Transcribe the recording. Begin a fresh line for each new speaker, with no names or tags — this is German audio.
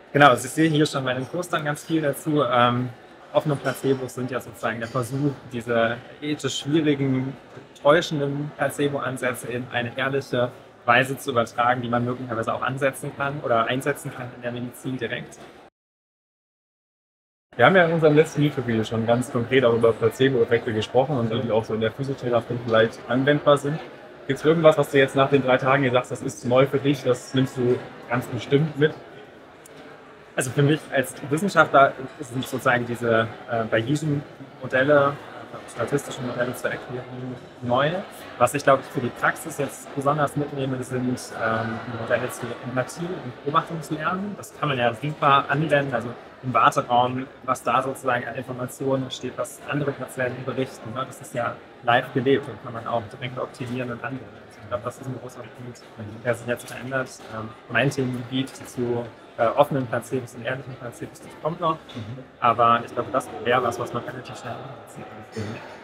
Genau, also ich sehe hier schon bei den Postern ganz viel dazu. Offene Placebos sind ja sozusagen der Versuch, diese ethisch schwierigen, täuschenden Placebo-Ansätze in eine ehrliche Weise zu übertragen, die man möglicherweise auch ansetzen kann oder einsetzen kann in der Medizin direkt.
Wir haben ja in unserem letzten YouTube-Video schon ganz konkret auch über Placebo-Effekte gesprochen und die auch so in der Physiotherapie vielleicht anwendbar sind. Gibt es irgendwas, was du jetzt nach den 3 Tagen hier sagst, das ist neu für dich, das nimmst du ganz bestimmt mit?
Also für mich als Wissenschaftler sind sozusagen diese Bayesian-Modelle, statistische Modelle zur Erklärung neu. Was ich glaube ich für die Praxis jetzt besonders mitnehme, sind Modelle zur Empathie und Beobachtungslernen. Das kann man ja super anwenden, also im Warteraum, was da sozusagen an Informationen steht, was andere Patienten berichten. Ne? Das ist ja live gelebt und kann man auch direkt optimieren und anwenden. Also ich glaube, das ist ein großer Punkt, der sich jetzt verändert. Mein Themengebiet zu offenen Placebos und ehrlichen Placebos, das kommt noch. Aber ich glaube, das wäre was man relativ schnell umsetzen kann.